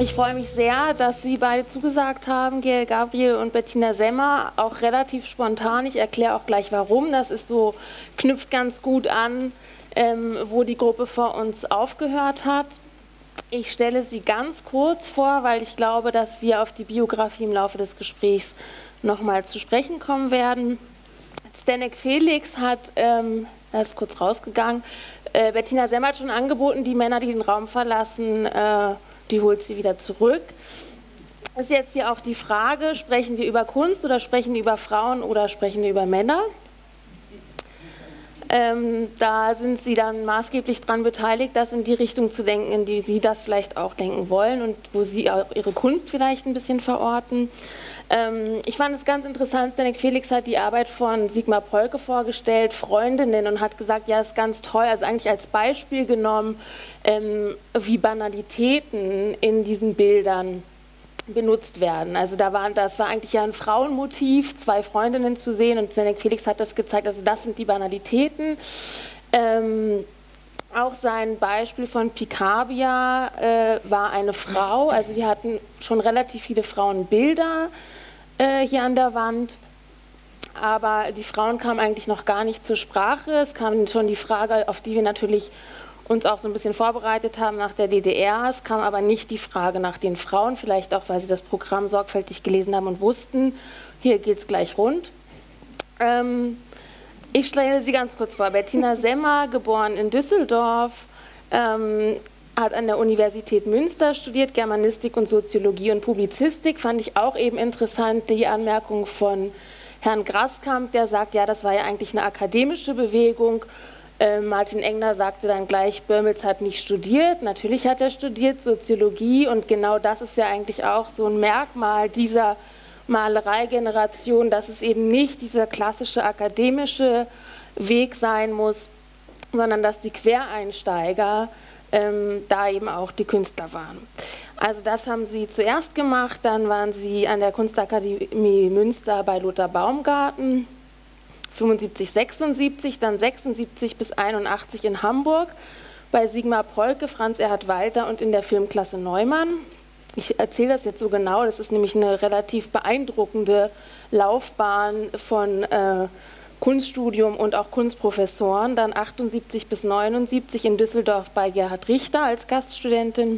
Ich freue mich sehr, dass Sie beide zugesagt haben, Gael Gabriel und Bettina Semmer, auch relativ spontan. Ich erkläre auch gleich warum. Das ist so, knüpft ganz gut an, wo die Gruppe vor uns aufgehört hat. Ich stelle sie ganz kurz vor, weil ich glaube, dass wir auf die Biografie im Laufe des Gesprächs nochmal zu sprechen kommen werden. Zdeněk Felix hat, er ist kurz rausgegangen, Bettina Semmer hat schon angeboten, die Männer, die den Raum verlassen, die holt sie wieder zurück. Ist jetzt hier auch die Frage, sprechen wir über Kunst oder sprechen wir über Frauen oder sprechen wir über Männer? Da sind Sie dann maßgeblich daran beteiligt, das in die Richtung zu denken, in die Sie das vielleicht auch denken wollen und wo Sie auch Ihre Kunst vielleicht ein bisschen verorten. Ich fand es ganz interessant, Zdeněk Felix hat die Arbeit von Sigmar Polke vorgestellt, Freundinnen, und hat gesagt, ja, das ist ganz toll, also eigentlich als Beispiel genommen, wie Banalitäten in diesen Bildern benutzt werden. Also das war eigentlich ja ein Frauenmotiv, zwei Freundinnen zu sehen, und Zdeněk Felix hat das gezeigt, also das sind die Banalitäten. Auch sein Beispiel von Picabia war eine Frau, also wir hatten schon relativ viele Frauenbilder hier an der Wand, aber die Frauen kamen eigentlich noch gar nicht zur Sprache. Es kam schon die Frage, auf die wir natürlich uns auch so ein bisschen vorbereitet haben nach der DDR. Es kam aber nicht die Frage nach den Frauen, vielleicht auch, weil sie das Programm sorgfältig gelesen haben und wussten, hier geht es gleich rund. Ich stelle sie ganz kurz vor. Bettina Semmer, geboren in Düsseldorf, hat an der Universität Münster studiert, Germanistik und Soziologie und Publizistik. Fand ich auch eben interessant, die Anmerkung von Herrn Graskamp, der sagt, ja, das war ja eigentlich eine akademische Bewegung. Martin Engler sagte dann gleich, Böhmels hat nicht studiert. Natürlich hat er studiert, Soziologie, und genau das ist ja eigentlich auch so ein Merkmal dieser Malereigeneration, dass es eben nicht dieser klassische akademische Weg sein muss, sondern dass die Quereinsteiger da eben auch die Künstler waren. Also das haben sie zuerst gemacht, dann waren sie an der Kunstakademie Münster bei Lothar Baumgarten, 75, 76, dann 76 bis 81 in Hamburg, bei Sigmar Polke, Franz Erhard Walter und in der Filmklasse Neumann. Ich erzähle das jetzt so genau, das ist nämlich eine relativ beeindruckende Laufbahn von Kunststudium und auch Kunstprofessoren. Dann 78 bis 79 in Düsseldorf bei Gerhard Richter als Gaststudentin,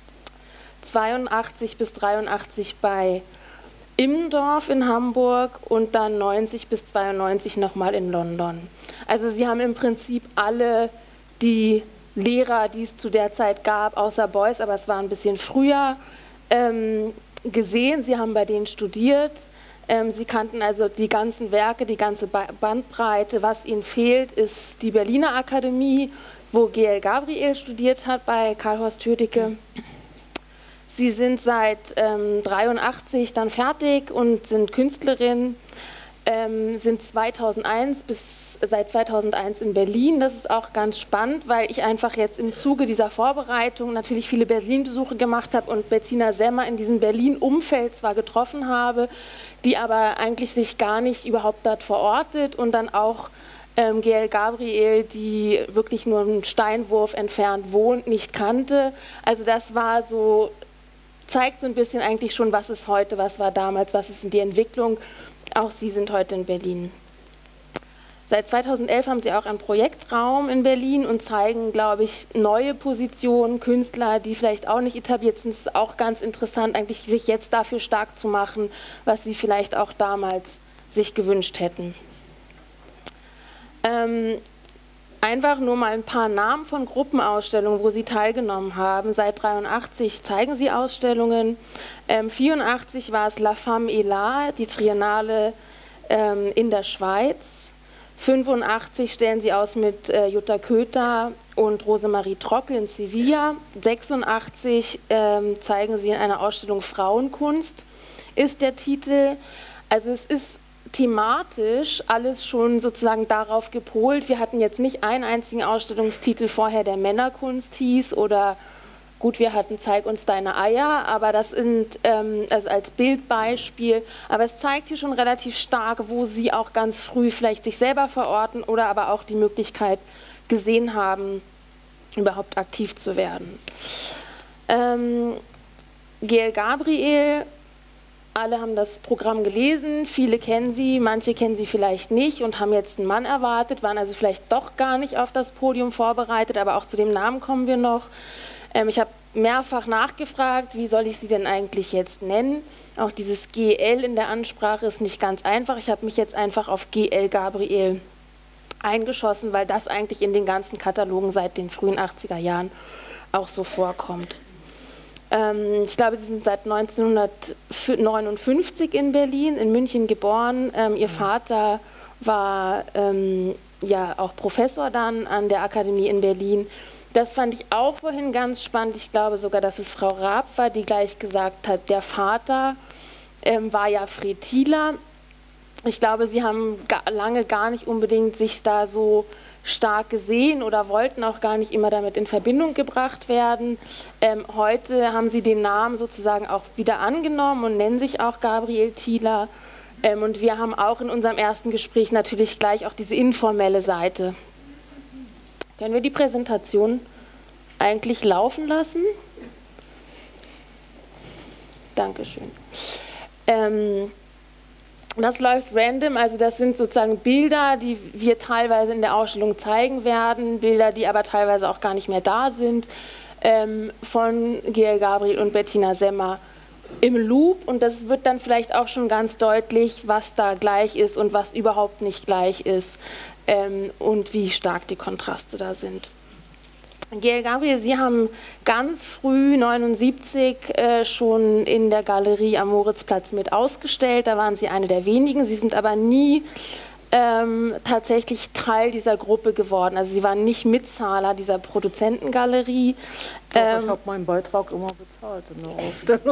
82 bis 83 bei Immendorf in Hamburg und dann 90 bis 92 nochmal in London. Also sie haben im Prinzip alle die Lehrer, die es zu der Zeit gab, außer Beuys, aber es war ein bisschen früher, gesehen. Sie haben bei denen studiert. Sie kannten also die ganzen Werke, die ganze Bandbreite. Was ihnen fehlt, ist die Berliner Akademie, wo Gael Gabriel studiert hat bei Karl-Horst Hödecke. Sie sind seit 83 dann fertig und sind Künstlerin, sind seit 2001 in Berlin. Das ist auch ganz spannend, weil ich einfach jetzt im Zuge dieser Vorbereitung natürlich viele Berlin-Besuche gemacht habe und Bettina Semmer in diesem Berlin-Umfeld zwar getroffen habe, die aber eigentlich sich gar nicht überhaupt dort verortet, und dann auch Gael Gabriel, die wirklich nur einen Steinwurf entfernt wohnt, nicht kannte. Also das war so, zeigt so ein bisschen eigentlich schon, was ist heute, was war damals, was ist die Entwicklung. Auch Sie sind heute in Berlin. Seit 2011 haben Sie auch einen Projektraum in Berlin und zeigen, glaube ich, neue Positionen, Künstler, die vielleicht auch nicht etabliert sind. Es ist auch ganz interessant, eigentlich sich jetzt dafür stark zu machen, was Sie vielleicht auch damals sich gewünscht hätten. Einfach nur mal ein paar Namen von Gruppenausstellungen, wo Sie teilgenommen haben. Seit 83 zeigen Sie Ausstellungen. 84 war es La Femme et l'Art, die Triennale in der Schweiz. 85 stellen Sie aus mit Jutta Köter und Rosemarie Trockel in Sevilla. 86 zeigen Sie in einer Ausstellung Frauenkunst, ist der Titel. Also es ist thematisch alles schon sozusagen darauf gepolt. Wir hatten jetzt nicht einen einzigen Ausstellungstitel vorher, der Männerkunst hieß, oder gut, wir hatten Zeig uns deine Eier, aber das sind also als Bildbeispiel, aber es zeigt hier schon relativ stark, wo Sie auch ganz früh vielleicht sich selber verorten oder aber auch die Möglichkeit gesehen haben, überhaupt aktiv zu werden. Gail Gabriel, alle haben das Programm gelesen, viele kennen sie, manche kennen sie vielleicht nicht und haben jetzt einen Mann erwartet, waren also vielleicht doch gar nicht auf das Podium vorbereitet, aber auch zu dem Namen kommen wir noch. Ich habe mehrfach nachgefragt, wie soll ich sie denn eigentlich jetzt nennen? Auch dieses GL in der Ansprache ist nicht ganz einfach. Ich habe mich jetzt einfach auf GL Gabriel eingeschossen, weil das eigentlich in den ganzen Katalogen seit den frühen 80er Jahren auch so vorkommt. Ich glaube, sie sind seit 1959 in Berlin, in München geboren. Ihr Vater war ja auch Professor dann an der Akademie in Berlin. Das fand ich auch vorhin ganz spannend. Ich glaube sogar, dass es Frau Raab war, die gleich gesagt hat, der Vater war ja Fred Thieler. Ich glaube, sie haben lange gar nicht unbedingt sich da so stark gesehen oder wollten auch gar nicht immer damit in Verbindung gebracht werden. Heute haben sie den Namen sozusagen auch wieder angenommen und nennen sich auch Gabriel Thieler. Und wir haben auch in unserem ersten Gespräch natürlich gleich auch diese informelle Seite. Können wir die Präsentation eigentlich laufen lassen? Dankeschön. Das läuft random, also das sind sozusagen Bilder, die wir teilweise in der Ausstellung zeigen werden, Bilder, die aber teilweise auch gar nicht mehr da sind, von Gail Gabriel und Bettina Semmer im Loop. Und das wird dann vielleicht auch schon ganz deutlich, was da gleich ist und was überhaupt nicht gleich ist und wie stark die Kontraste da sind. Gail Gabriel, Sie haben ganz früh, 1979, schon in der Galerie am Moritzplatz mit ausgestellt. Da waren Sie eine der wenigen. Sie sind aber nie tatsächlich Teil dieser Gruppe geworden. Also Sie waren nicht Mitzahler dieser Produzentengalerie. Ich habe meinen Beitrag immer bezahlt in der Ausstellung.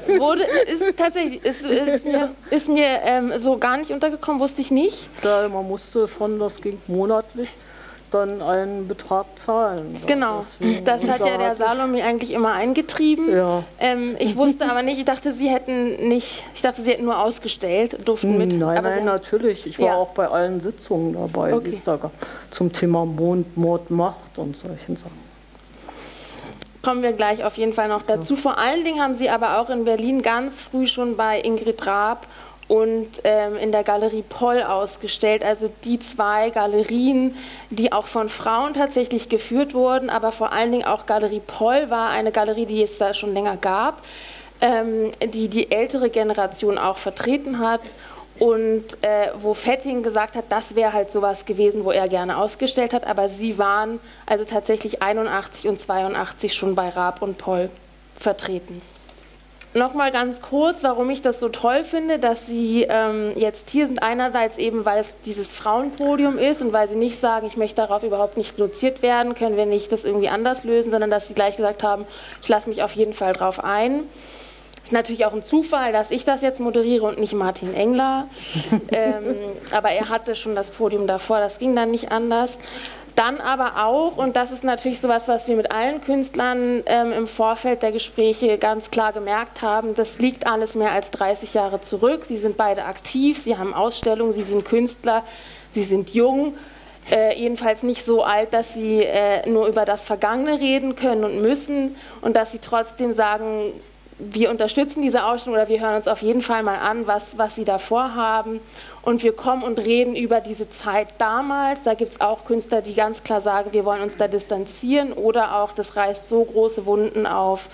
Ist mir so gar nicht untergekommen, wusste ich nicht. Ja, man musste schon, das ging monatlich, dann einen Betrag zahlen. Genau, das hat ja der Salome eigentlich immer eingetrieben. Ja. Ich wusste aber nicht, ich dachte, Sie hätten nur ausgestellt, durften mit. Nein, natürlich. Ich war auch bei allen Sitzungen dabei, die es da gab, zum Thema Mord, Macht und solchen Sachen. Kommen wir gleich auf jeden Fall noch dazu. Ja. Vor allen Dingen haben Sie aber auch in Berlin ganz früh schon bei Ingrid Raab und in der Galerie Poll ausgestellt, also die zwei Galerien, die auch von Frauen tatsächlich geführt wurden, aber vor allen Dingen auch Galerie Poll war eine Galerie, die es da schon länger gab, die die ältere Generation auch vertreten hat und wo Fetting gesagt hat, das wäre halt sowas gewesen, wo er gerne ausgestellt hat, aber sie waren also tatsächlich 81 und 82 schon bei Raab und Poll vertreten. Nochmal ganz kurz, warum ich das so toll finde, dass Sie jetzt hier sind. Einerseits eben, weil es dieses Frauenpodium ist und weil Sie nicht sagen, ich möchte darauf überhaupt nicht reduziert werden, können wir nicht das irgendwie anders lösen, sondern dass Sie gleich gesagt haben, ich lasse mich auf jeden Fall drauf ein. Es ist natürlich auch ein Zufall, dass ich das jetzt moderiere und nicht Martin Engler, aber er hatte schon das Podium davor, das ging dann nicht anders. Dann aber auch, und das ist natürlich sowas, was wir mit allen Künstlern im Vorfeld der Gespräche ganz klar gemerkt haben, das liegt alles mehr als 30 Jahre zurück. Sie sind beide aktiv, sie haben Ausstellungen, sie sind Künstler, sie sind jung, jedenfalls nicht so alt, dass sie nur über das Vergangene reden können und müssen und dass sie trotzdem sagen, wir unterstützen diese Ausstellung oder wir hören uns auf jeden Fall mal an, was sie da vorhaben. Und wir kommen und reden über diese Zeit damals. Da gibt es auch Künstler, die ganz klar sagen, wir wollen uns da distanzieren oder auch, das reißt so große Wunden auf,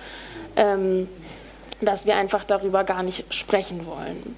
dass wir einfach darüber gar nicht sprechen wollen.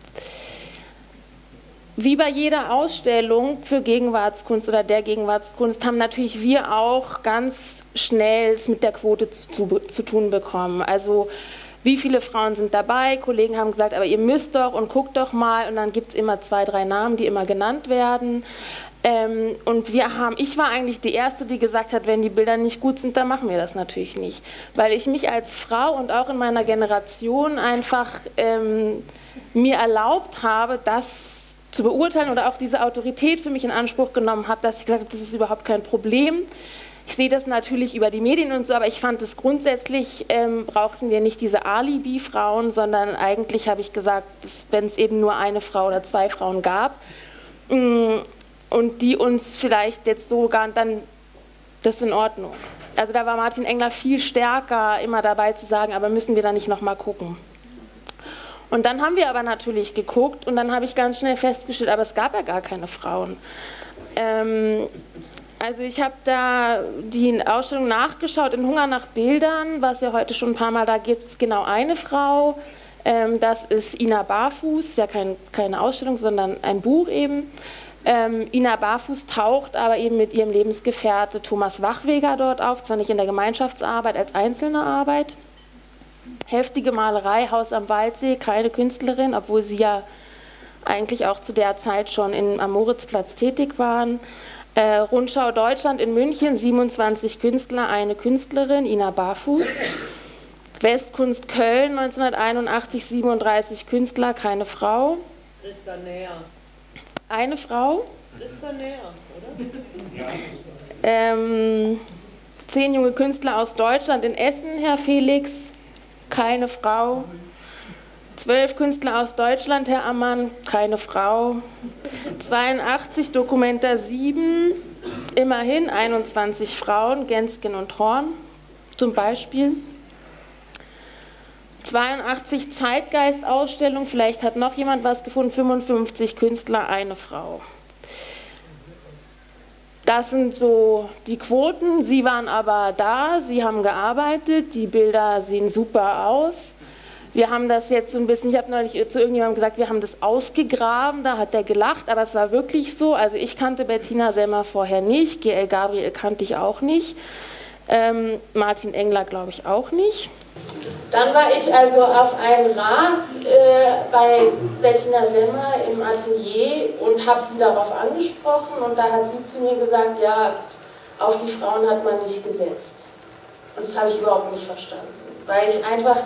Wie bei jeder Ausstellung für Gegenwartskunst oder der Gegenwartskunst haben natürlich wir auch ganz schnell es mit der Quote zu tun bekommen. Also wie viele Frauen sind dabei? Kollegen haben gesagt, aber ihr müsst doch und guckt doch mal. Und dann gibt es immer 2, 3 Namen, die immer genannt werden. Und ich war eigentlich die Erste, die gesagt hat, wenn die Bilder nicht gut sind, dann machen wir das natürlich nicht. Weil ich mich als Frau und auch in meiner Generation einfach mir erlaubt habe, das zu beurteilen oder auch diese Autorität für mich in Anspruch genommen habe, dass ich gesagt habe, das ist überhaupt kein Problem. Ich sehe das natürlich über die Medien und so, aber ich fand es grundsätzlich, brauchten wir nicht diese Alibi-Frauen, sondern eigentlich habe ich gesagt, wenn es eben nur eine Frau oder 2 Frauen gab und die uns vielleicht jetzt so gar dann, das ist in Ordnung. Also da war Martin Engler viel stärker immer dabei zu sagen, aber müssen wir da nicht nochmal gucken. Und dann haben wir aber natürlich geguckt und dann habe ich ganz schnell festgestellt, aber es gab ja gar keine Frauen. Also ich habe da die Ausstellung nachgeschaut, in Hunger nach Bildern, was ja heute schon ein paar Mal da gibt, es genau eine Frau. Das ist Ina Barfuß, ja keine Ausstellung, sondern ein Buch eben. Ina Barfuß taucht aber eben mit ihrem Lebensgefährte Thomas Wachweger dort auf, zwar nicht in der Gemeinschaftsarbeit, als einzelne Arbeit. Heftige Malerei, Haus am Waldsee, keine Künstlerin, obwohl sie ja eigentlich auch zu der Zeit schon am Moritzplatz tätig waren. Rundschau Deutschland in München, 27 Künstler, eine Künstlerin, Ina Barfuß. Westkunst Köln, 1981, 37 Künstler, keine Frau. Christa Näher. Eine Frau. Christa Näher, oder? 10 junge Künstler aus Deutschland in Essen, Herr Felix, keine Frau. 12 Künstler aus Deutschland, Herr Ammann, keine Frau. 82 Dokumenta 7, immerhin 21 Frauen, Gensken und Horn zum Beispiel. 82 Zeitgeist-Ausstellung, vielleicht hat noch jemand was gefunden, 55 Künstler, eine Frau. Das sind so die Quoten, Sie waren aber da, Sie haben gearbeitet, die Bilder sehen super aus. Wir haben das jetzt so ein bisschen, ich habe neulich zu irgendjemandem gesagt, wir haben das ausgegraben, da hat der gelacht, aber es war wirklich so. Also ich kannte Bettina Semmer vorher nicht, G.L. Gabriel kannte ich auch nicht, Martin Engler glaube ich auch nicht. Dann war ich also auf einen Rat bei Bettina Semmer im Atelier und habe sie darauf angesprochen und da hat sie zu mir gesagt, ja, auf die Frauen hat man nicht gesetzt. Und das habe ich überhaupt nicht verstanden, weil ich einfach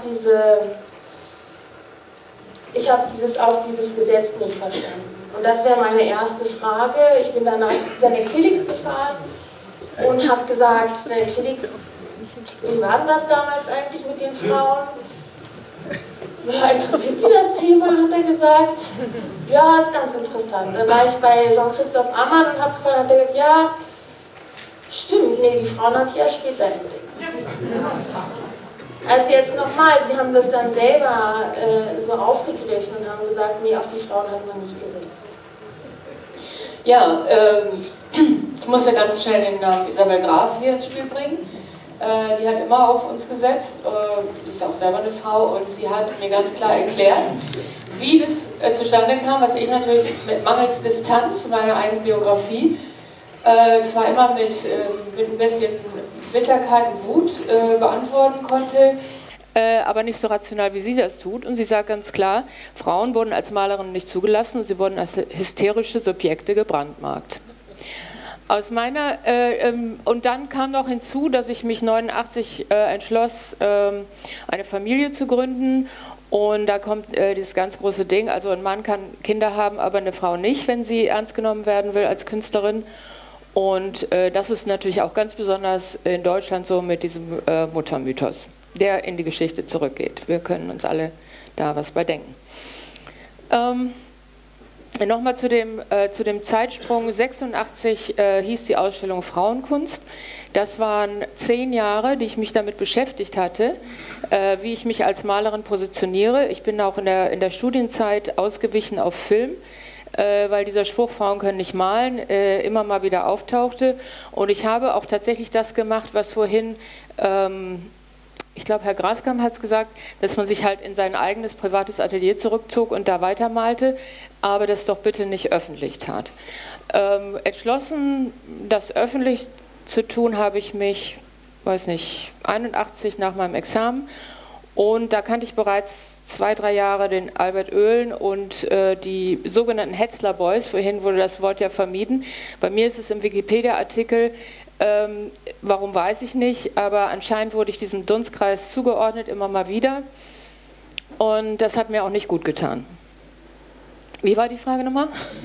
ich habe auf dieses Gesetz nicht verstanden. Und das wäre meine erste Frage. Ich bin dann nach Zenek Felix gefahren und habe gesagt, Zenek Felix, wie war denn das damals eigentlich mit den Frauen? Ja, interessiert Sie das Thema, hat er gesagt. Ja, ist ganz interessant. Dann war ich bei Jean-Christophe Ammann und habe gefragt, hat er gesagt, ja, stimmt, nee, die Frauen habe ich erst später entdeckt. Also jetzt nochmal, Sie haben das dann selber so aufgegriffen und haben gesagt, nee, auf die Frauen hat man nicht gesetzt. Ja, ich muss ja ganz schnell den Namen Isabel Graf hier ins Spiel bringen. Die hat immer auf uns gesetzt, ist ja auch selber eine Frau und sie hat mir ganz klar erklärt, wie das zustande kam, was ich natürlich mit mangels Distanz zu meiner eigenen Biografie zwar immer mit ein bisschen Bitterkeit und Wut beantworten konnte, aber nicht so rational, wie sie das tut. Und sie sagt ganz klar, Frauen wurden als Malerinnen nicht zugelassen und sie wurden als hysterische Subjekte gebrandmarkt. Aus meiner, und dann kam noch hinzu, dass ich mich 1989 entschloss, eine Familie zu gründen. Und da kommt dieses ganz große Ding, also ein Mann kann Kinder haben, aber eine Frau nicht, wenn sie ernst genommen werden will als Künstlerin. Und das ist natürlich auch ganz besonders in Deutschland so mit diesem Muttermythos, der in die Geschichte zurückgeht. Wir können uns alle da was bei denken. Nochmal zu dem Zeitsprung. 86 hieß die Ausstellung Frauenkunst. Das waren 10 Jahre, die ich mich damit beschäftigt hatte, wie ich mich als Malerin positioniere. Ich bin auch in der Studienzeit ausgewichen auf Film, weil dieser Spruch, Frauen können nicht malen, immer mal wieder auftauchte. Und ich habe auch tatsächlich das gemacht, was vorhin, ich glaube, Herr Graskamp hat es gesagt, dass man sich halt in sein eigenes privates Atelier zurückzog und da weitermalte, aber das doch bitte nicht öffentlich tat. Entschlossen, das öffentlich zu tun, habe ich mich, weiß nicht, 81 nach meinem Examen. Und da kannte ich bereits 2, 3 Jahre den Albert Oehlen und die sogenannten Hetzler Boys. Vorhin wurde das Wort ja vermieden. Bei mir ist es im Wikipedia-Artikel, warum weiß ich nicht, aber anscheinend wurde ich diesem Dunstkreis zugeordnet, immer mal wieder. Und das hat mir auch nicht gut getan. Wie war die Frage nochmal?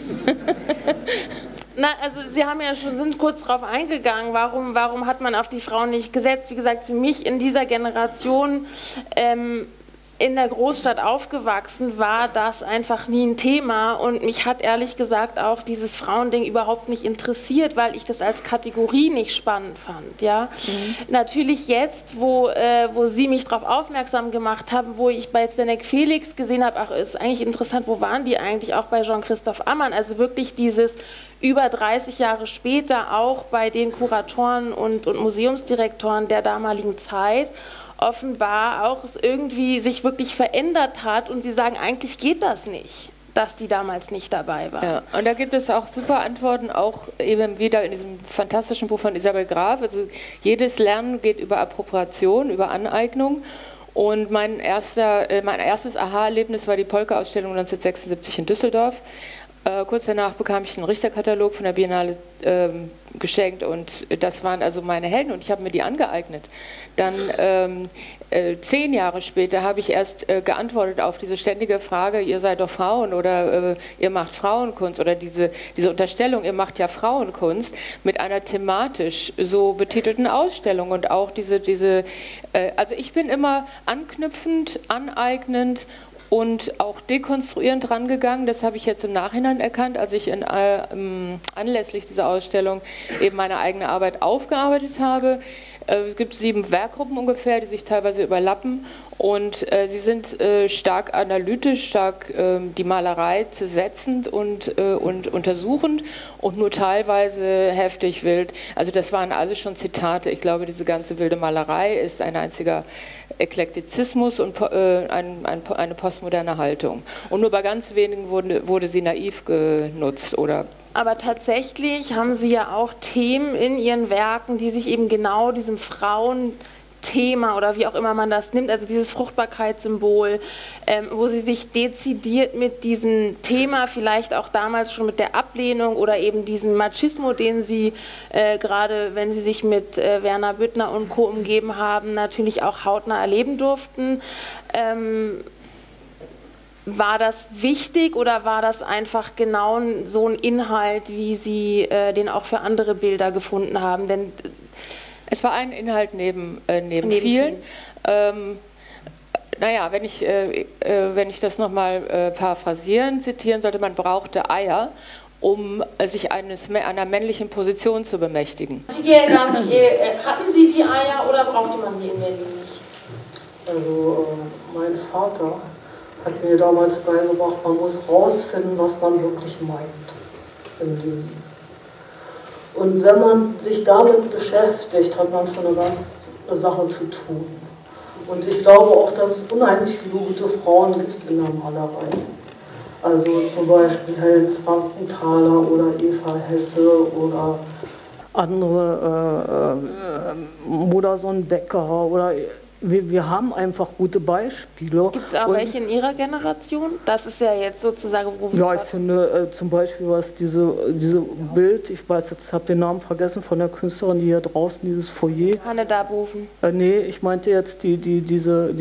Na, also Sie haben ja schon, sind kurz darauf eingegangen, warum hat man auf die Frauen nicht gesetzt? Wie gesagt, für mich in dieser Generation in der Großstadt aufgewachsen, war das einfach nie ein Thema und mich hat ehrlich gesagt auch dieses Frauending überhaupt nicht interessiert, weil ich das als Kategorie nicht spannend fand. Ja? Natürlich jetzt, wo Sie mich darauf aufmerksam gemacht haben, wo ich bei Zdeněk Felix gesehen habe, ach, ist eigentlich interessant, wo waren die eigentlich, auch bei Jean-Christoph Ammann, also wirklich dieses über 30 Jahre später auch bei den Kuratoren und Museumsdirektoren der damaligen Zeit offenbar auch es irgendwie sich wirklich verändert hat und sie sagen, eigentlich geht das nicht, dass die damals nicht dabei waren. Ja, und da gibt es auch super Antworten, auch eben wieder in diesem fantastischen Buch von Isabel Graf. Also jedes Lernen geht über Appropriation, über Aneignung. Und mein erstes Aha-Erlebnis war die Polka-Ausstellung 1976 in Düsseldorf. Kurz danach bekam ich einen Richterkatalog von der Biennale geschenkt und das waren also meine Helden und ich habe mir die angeeignet. Dann 10 Jahre später habe ich erst geantwortet auf diese ständige Frage, ihr seid doch Frauen oder ihr macht Frauenkunst oder diese Unterstellung, ihr macht ja Frauenkunst mit einer thematisch so betitelten Ausstellung und auch also ich bin immer anknüpfend, aneignend und auch dekonstruierend rangegangen. Das habe ich jetzt im Nachhinein erkannt, als ich anlässlich dieser Ausstellung eben meine eigene Arbeit aufgearbeitet habe. Es gibt 7 Werkgruppen ungefähr, die sich teilweise überlappen und sie sind stark analytisch, stark die Malerei zersetzend und untersuchend und nur teilweise heftig wild. Also das waren alles schon Zitate. Ich glaube, diese ganze wilde Malerei ist ein einziger Eklektizismus und eine postmoderne Haltung. Und nur bei ganz wenigen wurde sie naiv genutzt oder. Aber tatsächlich haben Sie ja auch Themen in Ihren Werken, die sich eben genau diesem Frauenthema oder wie auch immer man das nimmt, also dieses Fruchtbarkeitssymbol, wo Sie sich dezidiert mit diesem Thema, vielleicht auch damals schon mit der Ablehnung oder eben diesem Machismo, den Sie gerade, wenn Sie sich mit Werner Büttner und Co. umgeben haben, natürlich auch hautnah erleben durften. War das wichtig oder war das einfach genau so ein Inhalt, wie Sie den auch für andere Bilder gefunden haben? Denn es war ein Inhalt neben vielen. Naja, wenn ich das nochmal paraphrasieren, zitieren sollte, man brauchte Eier, um sich einer männlichen Position zu bemächtigen. Hatten Sie die Eier oder brauchte man die in Berlin nicht? Also mein Vater hat mir damals beigebracht, man muss rausfinden, was man wirklich meint im Leben. Und wenn man sich damit beschäftigt, hat man schon eine ganze Sache zu tun. Und ich glaube auch, dass es unheimlich gute Frauen gibt in der Malerei. Also zum Beispiel Helen Frankenthaler oder Eva Hesse oder andere Modersohn Becker oder wir haben einfach gute Beispiele. Gibt es auch welche in Ihrer Generation? Das ist ja jetzt sozusagen... Ja, ich finde zum Beispiel, was diese Bild, ich weiß jetzt, habe den Namen vergessen, von der Künstlerin, die hier draußen, dieses Foyer... Hanne Darboven. Nee, ich meinte jetzt, diese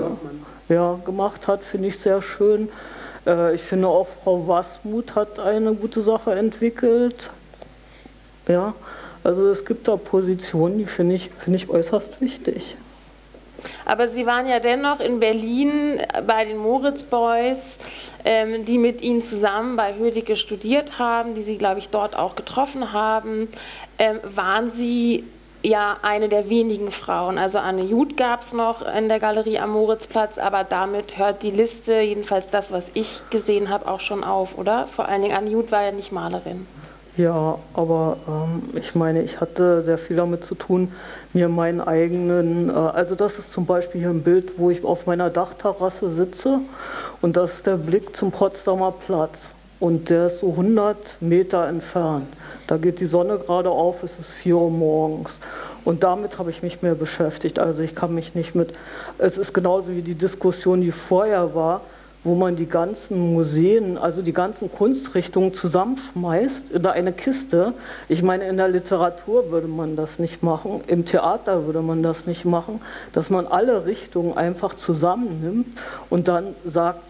gemacht hat, finde ich sehr schön. Ich finde auch, Frau Wasmuth hat eine gute Sache entwickelt. Ja, also es gibt da Positionen, die finde ich äußerst wichtig. Aber Sie waren ja dennoch in Berlin bei den Moritz Boys, die mit Ihnen zusammen bei Hödecke studiert haben, die Sie, glaube ich, dort auch getroffen haben. Waren Sie ja eine der wenigen Frauen? Also Anne Juth gab es noch in der Galerie am Moritzplatz, aber damit hört die Liste, jedenfalls das, was ich gesehen habe, auch schon auf, oder? Vor allen Dingen Anne Juth war ja nicht Malerin. Ja, aber ich meine, ich hatte sehr viel damit zu tun, mir meinen eigenen, also das ist zum Beispiel hier ein Bild, wo ich auf meiner Dachterrasse sitze und das ist der Blick zum Potsdamer Platz und der ist so 100 Meter entfernt. Da geht die Sonne gerade auf, es ist 4 Uhr morgens und damit habe ich mich mehr beschäftigt, also ich kann mich nicht mit, es ist genauso wie die Diskussion, die vorher war, wo man die ganzen Museen, also die ganzen Kunstrichtungen zusammenschmeißt in eine Kiste. Ich meine, in der Literatur würde man das nicht machen, im Theater würde man das nicht machen, dass man alle Richtungen einfach zusammennimmt und dann sagt,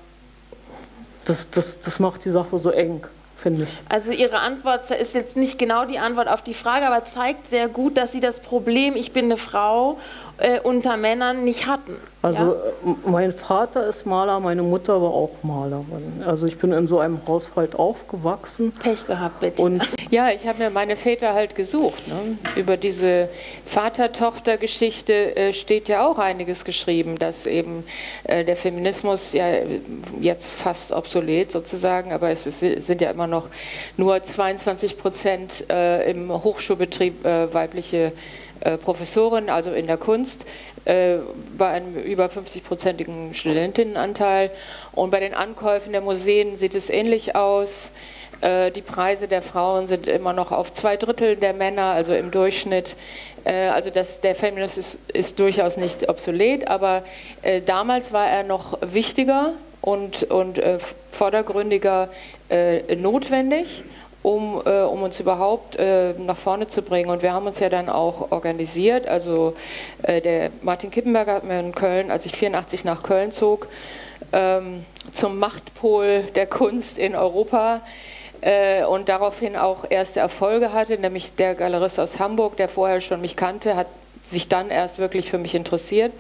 das macht die Sache so eng, finde ich. Also Ihre Antwort ist jetzt nicht genau die Antwort auf die Frage, aber zeigt sehr gut, dass Sie das Problem, ich bin eine Frau, unter Männern nicht hatten. Also ja? mein Vater ist Maler, meine Mutter war auch Malerin. Also ich bin in so einem Haushalt aufgewachsen. Pech gehabt, Bettina. Und Ja, ich habe mir meine Väter halt gesucht. Ne? Über diese Vater-Tochter-Geschichte steht ja auch einiges geschrieben, dass eben der Feminismus ja jetzt fast obsolet sozusagen, aber sind ja immer noch nur 22% im Hochschulbetrieb weibliche Professorin, also in der Kunst, bei einem über 50-prozentigen Studentinnenanteil. Und bei den Ankäufen der Museen sieht es ähnlich aus. Die Preise der Frauen sind immer noch auf 2/3 der Männer, also im Durchschnitt. Also der Feminismus ist durchaus nicht obsolet, aber damals war er noch wichtiger und vordergründiger notwendig, um uns überhaupt nach vorne zu bringen. Und wir haben uns ja dann auch organisiert. Also der Martin Kippenberger hat mir in Köln, als ich 1984 nach Köln zog, zum Machtpol der Kunst in Europa und daraufhin auch erste Erfolge hatte, nämlich der Galerist aus Hamburg, der vorher schon mich kannte, hat sich dann erst wirklich für mich interessiert.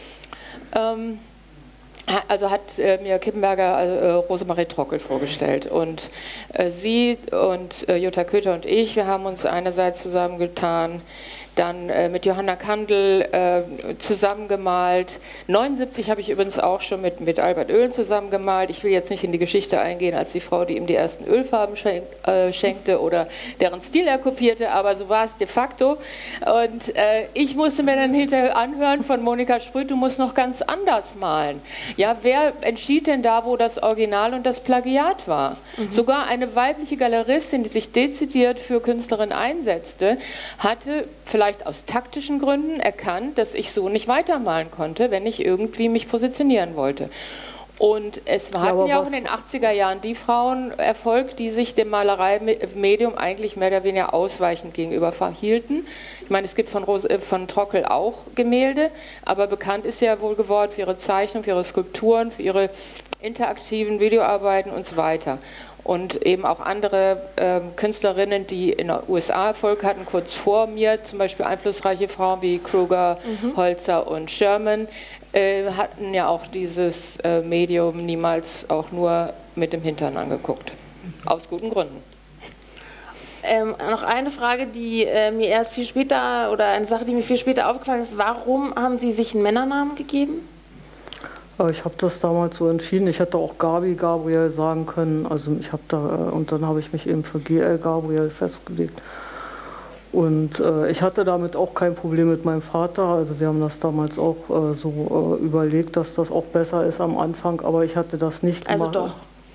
Also hat mir Kippenberger Rosemarie Trockel vorgestellt und sie und Jutta Köter und ich, wir haben uns einerseits zusammengetan, dann mit Johanna Kandel zusammengemalt. 1979 habe ich übrigens auch schon mit Albert Oehlen zusammengemalt. Ich will jetzt nicht in die Geschichte eingehen als die Frau, die ihm die ersten Ölfarben schenkte oder deren Stil er kopierte, aber so war es de facto. Und ich musste mir dann hinterher anhören von Monika Sprüth, du musst noch ganz anders malen. Ja, wer entschied denn da, wo das Original und das Plagiat war? Sogar eine weibliche Galeristin, die sich dezidiert für Künstlerin einsetzte, hatte vielleicht aus taktischen Gründen erkannt, dass ich so nicht weitermalen konnte, wenn ich irgendwie mich positionieren wollte. Und es hatten ja auch in den 80er Jahren die Frauen Erfolg, die sich dem Malereimedium eigentlich mehr oder weniger ausweichend gegenüber verhielten. Ich meine, es gibt von Trockel auch Gemälde, aber bekannt ist ja wohl geworden für ihre Zeichnung, für ihre Skulpturen, für ihre interaktiven Videoarbeiten und so weiter. Und eben auch andere Künstlerinnen, die in den USA Erfolg hatten, kurz vor mir, zum Beispiel einflussreiche Frauen wie Kruger, Holzer und Sherman, hatten ja auch dieses Medium niemals auch nur mit dem Hintern angeguckt. Aus guten Gründen. Noch eine Frage, die mir erst viel später, oder eine Sache, die mir viel später aufgefallen ist. Warum haben Sie sich einen Männernamen gegeben? Ich habe das damals so entschieden. Ich hätte auch Gabi Gabriel sagen können. Also ich habe da und dann habe ich mich eben für GL Gabriel festgelegt. Und ich hatte damit auch kein Problem mit meinem Vater. Also wir haben das damals auch so überlegt, dass das auch besser ist am Anfang. Aber ich hatte das nicht gemacht. Also doch.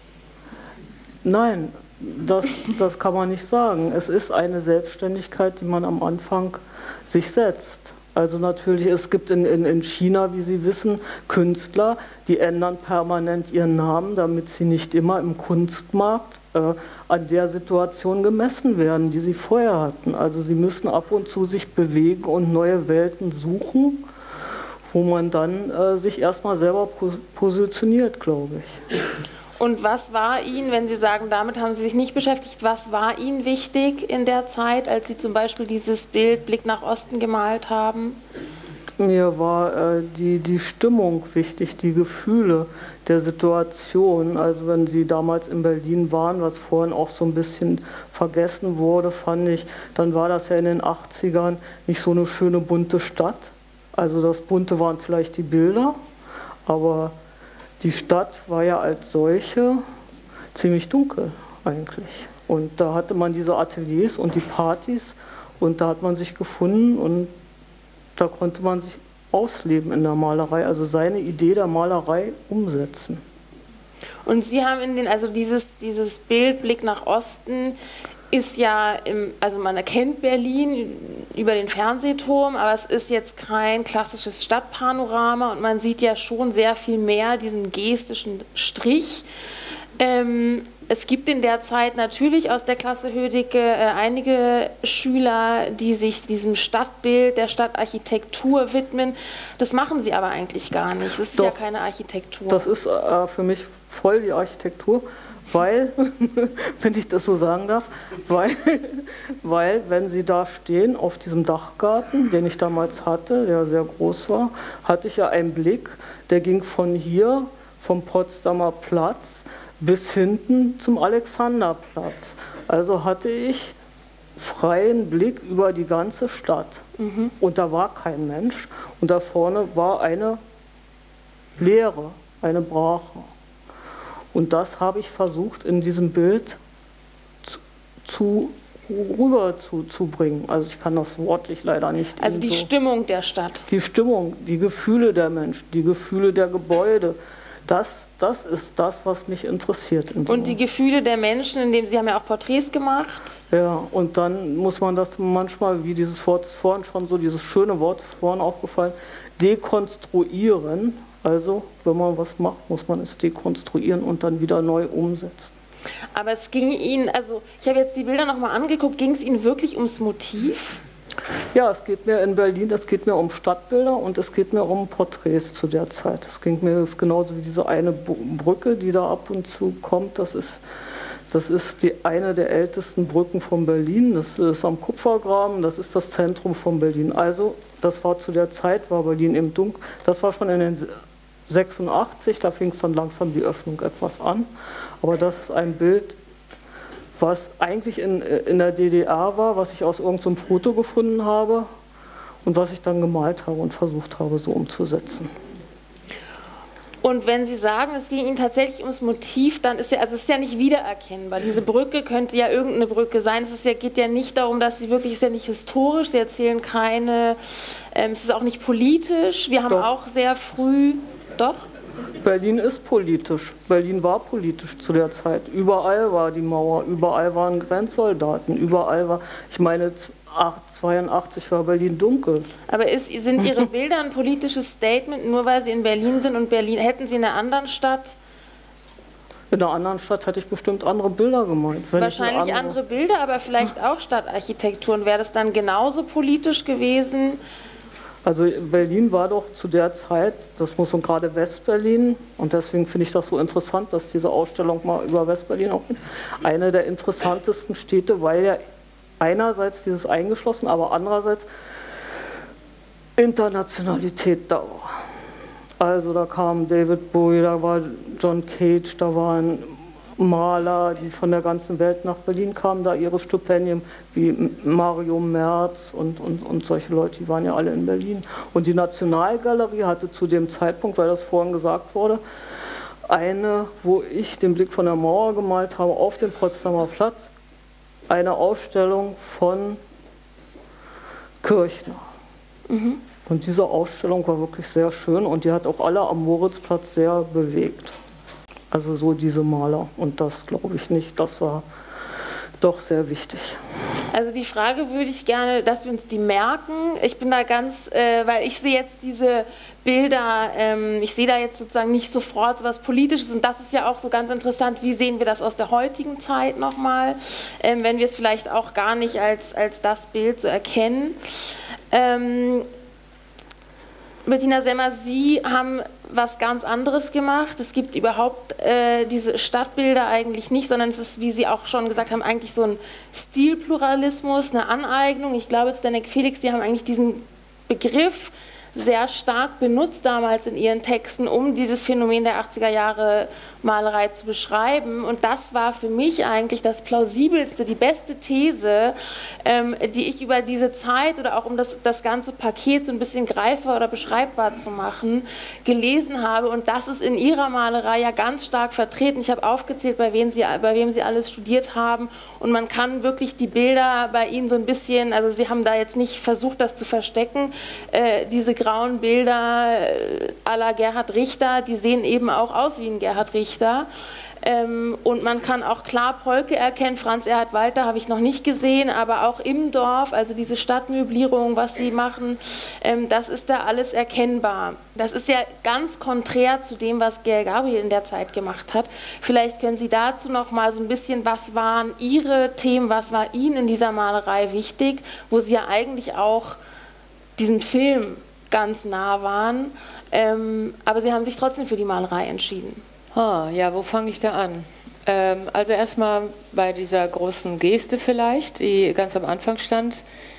Nein, das kann man nicht sagen. Es ist eine Selbstständigkeit, die man am Anfang sich setzt. Also natürlich, es gibt in China, wie Sie wissen, Künstler, die ändern permanent ihren Namen, damit sie nicht immer im Kunstmarkt an der Situation gemessen werden, die sie vorher hatten. Also sie müssen ab und zu sich bewegen und neue Welten suchen, wo man dann sich erstmal selber positioniert, glaube ich. Und was war Ihnen, wenn Sie sagen, damit haben Sie sich nicht beschäftigt, was war Ihnen wichtig in der Zeit, als Sie zum Beispiel dieses Bild Blick nach Osten gemalt haben? Mir war die Stimmung wichtig, die Gefühle der Situation. Also wenn Sie damals in Berlin waren, was vorhin auch so ein bisschen vergessen wurde, fand ich, dann war das ja in den 80ern nicht so eine schöne bunte Stadt. Also das Bunte waren vielleicht die Bilder, aber die Stadt war ja als solche ziemlich dunkel eigentlich. Und da hatte man diese Ateliers und die Partys und da hat man sich gefunden und da konnte man sich ausleben in der Malerei, also seine Idee der Malerei umsetzen. Und Sie haben also dieses Bild Blick nach Osten ist ja, also man erkennt Berlin über den Fernsehturm, aber es ist jetzt kein klassisches Stadtpanorama und man sieht ja schon sehr viel mehr diesen gestischen Strich. Es gibt in der Zeit natürlich aus der Klasse Hödicke einige Schüler, die sich diesem Stadtbild, der Stadtarchitektur widmen. Das machen sie aber eigentlich gar nicht. Das ist ja keine Architektur. Das ist für mich voll die Architektur. weil, wenn ich das so sagen darf, weil, wenn Sie da stehen auf diesem Dachgarten, den ich damals hatte, der sehr groß war, hatte ich ja einen Blick, der ging von hier, vom Potsdamer Platz, bis hinten zum Alexanderplatz. Also hatte ich freien Blick über die ganze Stadt. Und da war kein Mensch. Und da vorne war eine Leere, eine Brache. Und das habe ich versucht, in diesem Bild rüber zu bringen. Also ich kann das wortlich leider nicht. Also die Stimmung der Stadt. Die Stimmung, die Gefühle der Menschen, die Gefühle der Gebäude. Das ist das, was mich interessiert. Und die Gefühle der Menschen, indem Sie haben ja auch Porträts gemacht. Ja, und dann muss man das manchmal, wie dieses Wort ist vorhin schon so, dieses schöne Wort ist vorhin aufgefallen, dekonstruieren. Also, wenn man was macht, muss man es dekonstruieren und dann wieder neu umsetzen. Aber es ging Ihnen, also ich habe jetzt die Bilder nochmal angeguckt, ging es Ihnen wirklich ums Motiv? Ja, es geht mir in Berlin, es geht mir um Stadtbilder und es geht mir um Porträts zu der Zeit. Es ging mir das genauso wie diese eine Brücke, die da ab und zu kommt. Das ist eine der ältesten Brücken von Berlin. Das ist am Kupfergraben, das ist das Zentrum von Berlin. Also, das war zu der Zeit, war Berlin eben dunkel. Das war schon in den 86, da fing es dann langsam die Öffnung etwas an. Aber das ist ein Bild, was eigentlich in der DDR war, was ich aus irgendeinem Foto gefunden habe und was ich dann gemalt habe und versucht habe, so umzusetzen. Und wenn Sie sagen, es ging Ihnen tatsächlich ums Motiv, dann ist es ist ja nicht wiedererkennbar. Diese Brücke könnte ja irgendeine Brücke sein. Geht ja nicht darum, dass Sie wirklich, es ist ja nicht historisch, Sie erzählen keine, es ist auch nicht politisch. Wir haben auch sehr früh, doch? Berlin ist politisch. Berlin war politisch zu der Zeit. Überall war die Mauer, überall waren Grenzsoldaten, überall war, ich meine, 82 war Berlin dunkel. Aber sind Ihre Bilder ein politisches Statement, nur weil Sie in Berlin sind und Berlin, hätten Sie in einer anderen Stadt? In einer anderen Stadt hätte ich bestimmt andere Bilder gemalt. Wahrscheinlich andere Bilder, aber vielleicht auch Stadtarchitekturen. Wäre das dann genauso politisch gewesen? Also Berlin war doch zu der Zeit, das muss und gerade Westberlin, und deswegen finde ich das so interessant, dass diese Ausstellung mal über Westberlin auch eine der interessantesten Städte, weil ja einerseits dieses eingeschlossen, aber andererseits Internationalität da war. Also da kam David Bowie, da war John Cage, da waren Maler, die von der ganzen Welt nach Berlin kamen, da ihre Stipendien, wie Mario Merz und solche Leute, die waren ja alle in Berlin. Und die Nationalgalerie hatte zu dem Zeitpunkt, weil das vorhin gesagt wurde, eine, wo ich den Blick von der Mauer gemalt habe, auf dem Potsdamer Platz, eine Ausstellung von Kirchner. Und diese Ausstellung war wirklich sehr schön und die hat auch alle am Moritzplatz sehr bewegt. Also so diese Maler. Und das glaube ich nicht, das war doch sehr wichtig. Also die Frage würde ich gerne, dass wir uns die merken. Ich bin da ganz, weil ich sehe jetzt diese Bilder, ich sehe da jetzt sozusagen nicht sofort was Politisches und das ist ja auch so ganz interessant, wie sehen wir das aus der heutigen Zeit nochmal, wenn wir es vielleicht auch gar nicht als das Bild so erkennen. Bettina Semmer, Sie haben was ganz anderes gemacht. Es gibt überhaupt diese Stadtbilder eigentlich nicht, sondern es ist, wie Sie auch schon gesagt haben, eigentlich so ein Stilpluralismus, eine Aneignung. Ich glaube, Zdeněk Felix, Sie haben eigentlich diesen Begriff sehr stark benutzt damals in Ihren Texten, um dieses Phänomen der 80er Jahre Malerei zu beschreiben. Und das war für mich eigentlich das plausibelste, die beste These, die ich über diese Zeit oder auch um das ganze Paket so ein bisschen greifbar oder beschreibbar zu machen, gelesen habe. Und das ist in Ihrer Malerei ja ganz stark vertreten. Ich habe aufgezählt, bei wem Sie alles studiert haben. Und man kann wirklich die Bilder bei Ihnen so ein bisschen, also Sie haben da jetzt nicht versucht, das zu verstecken, diese grauen Bilder à la Gerhard Richter, die sehen eben auch aus wie ein Gerhard Richter. Und man kann auch klar Polke erkennen, Franz Erhard Walter habe ich noch nicht gesehen, aber auch im Dorf, also diese Stadtmöblierung, was sie machen, das ist da alles erkennbar. Das ist ja ganz konträr zu dem, was Gail Gabriel in der Zeit gemacht hat. Vielleicht können Sie dazu noch mal so ein bisschen, was waren Ihre Themen, was war Ihnen in dieser Malerei wichtig, wo Sie ja eigentlich auch diesen Film ganz nah waren, aber Sie haben sich trotzdem für die Malerei entschieden. Ja, wo fange ich da an? Also erstmal bei dieser großen Geste vielleicht, die ganz am Anfang stand,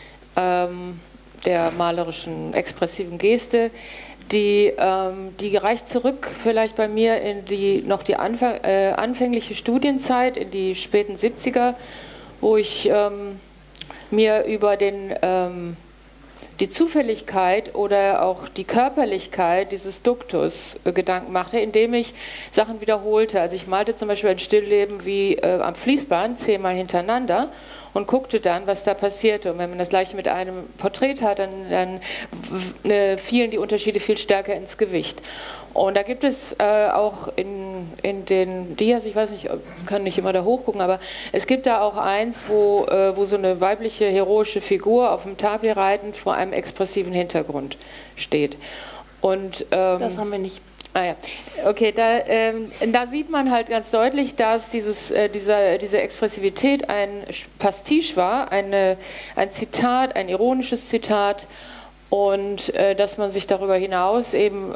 der malerischen, expressiven Geste, die reicht zurück vielleicht bei mir in die anfängliche Studienzeit, in die späten 70er, wo ich mir über die Zufälligkeit oder auch die Körperlichkeit dieses Duktus Gedanken machte, indem ich Sachen wiederholte. Also ich malte zum Beispiel ein Stillleben wie am Fließband 10-mal hintereinander und guckte dann, was da passierte. Und wenn man das gleiche mit einem Porträt hat, dann fielen die Unterschiede viel stärker ins Gewicht. Und da gibt es auch in den Dias, ich weiß nicht, ich kann nicht immer da hochgucken, aber es gibt da auch eins, wo so eine weibliche heroische Figur auf dem Tapir reitend vor einem expressiven Hintergrund steht. Und, das haben wir nicht. Ah ja, okay, da sieht man halt ganz deutlich, dass diese Expressivität ein Pastiche war, ein Zitat, ein ironisches Zitat, und dass man sich darüber hinaus eben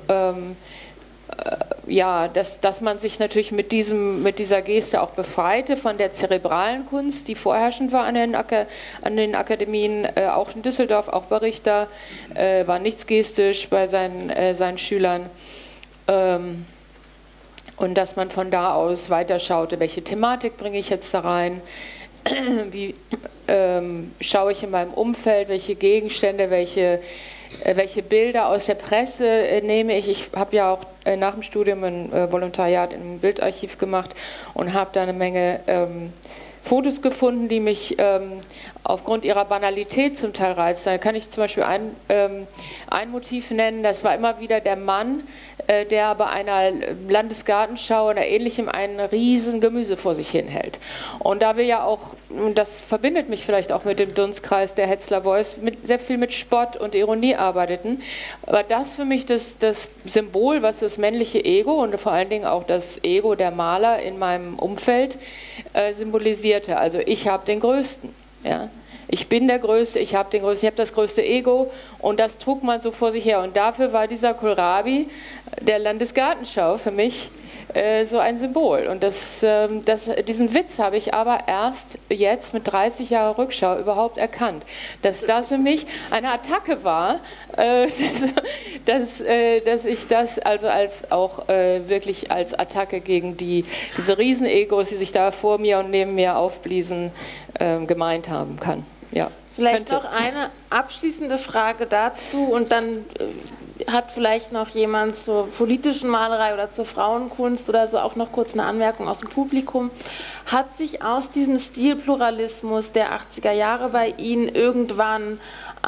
dass man sich natürlich mit dieser Geste auch befreite von der zerebralen Kunst, die vorherrschend war an den Akademien, auch in Düsseldorf, auch bei Richter, war nichts gestisch bei seinen Schülern. Und dass man von da aus weiterschaute, welche Thematik bringe ich jetzt da rein, wie schaue ich in meinem Umfeld, welche Gegenstände, welche Bilder aus der Presse nehme ich. Ich habe ja auch nach dem Studium ein Volontariat im Bildarchiv gemacht und habe da eine Menge Fotos gefunden, die mich aufgrund ihrer Banalität zum Teil reizen. Da kann ich zum Beispiel ein Motiv nennen, das war immer wieder der Mann, der bei einer Landesgartenschau oder ähnlichem einen riesen Gemüse vor sich hinhält. Und da wir ja auch, und das verbindet mich vielleicht auch mit dem Dunstkreis der Hetzler Boys, sehr viel mit Spott und Ironie arbeiteten, war das für mich das Symbol, was das männliche Ego und vor allen Dingen auch das Ego der Maler in meinem Umfeld symbolisierte. Also ich habe den Größten. Ja? Ich bin der Größte, ich habe das größte Ego, und das trug man so vor sich her. Und dafür war dieser Kohlrabi der Landesgartenschau für mich so ein Symbol. Und diesen Witz habe ich aber erst jetzt mit 30 Jahren Rückschau überhaupt erkannt. Dass das für mich eine Attacke war, dass ich das also wirklich als Attacke gegen diese Riesenegos, die sich da vor mir und neben mir aufbliesen, gemeint haben kann. Ja. Vielleicht noch eine abschließende Frage dazu, und dann hat vielleicht noch jemand zur politischen Malerei oder zur Frauenkunst oder so auch noch kurz eine Anmerkung aus dem Publikum. Hat sich aus diesem Stilpluralismus der 80er Jahre bei Ihnen irgendwann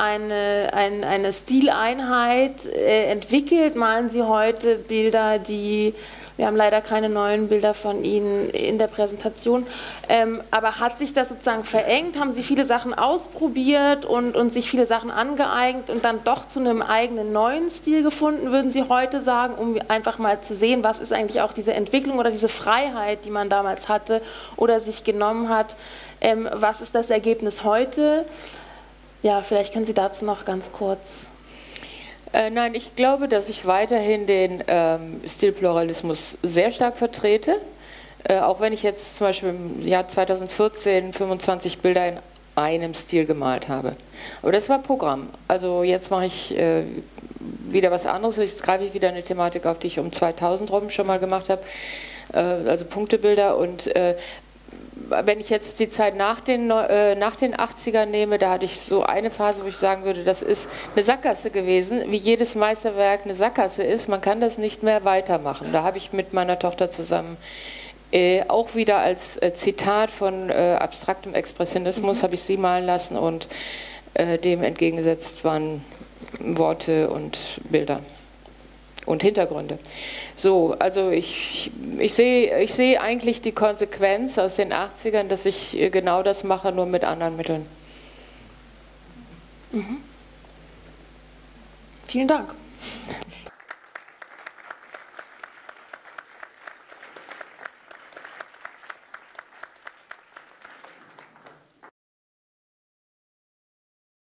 eine Stileinheit entwickelt? Malen Sie heute Bilder, wir haben leider keine neuen Bilder von Ihnen in der Präsentation, aber hat sich das sozusagen verengt? Haben Sie viele Sachen ausprobiert und sich viele Sachen angeeignet und dann doch zu einem eigenen neuen Stil gefunden, würden Sie heute sagen, um einfach mal zu sehen, was ist eigentlich auch diese Entwicklung oder diese Freiheit, die man damals hatte oder sich genommen hat, was ist das Ergebnis heute? Ja, vielleicht können Sie dazu noch ganz kurz... Nein, ich glaube, dass ich weiterhin den Stilpluralismus sehr stark vertrete, auch wenn ich jetzt zum Beispiel im Jahr 2014 25 Bilder in einem Stil gemalt habe. Aber das war Programm. Also jetzt mache ich wieder was anderes, jetzt greife ich wieder eine Thematik auf, die ich um 2000 rum schon mal gemacht habe, also Punktebilder. Und wenn ich jetzt die Zeit nach den 80ern nehme, da hatte ich so eine Phase, wo ich sagen würde, das ist eine Sackgasse gewesen, wie jedes Meisterwerk eine Sackgasse ist, man kann das nicht mehr weitermachen. Da habe ich mit meiner Tochter zusammen auch wieder als Zitat von abstraktem Expressionismus habe ich sie malen lassen, und dem entgegengesetzt waren Worte und Bilder und Hintergründe. So, also ich sehe eigentlich die Konsequenz aus den 80ern, dass ich genau das mache, nur mit anderen Mitteln. Mhm. Vielen Dank.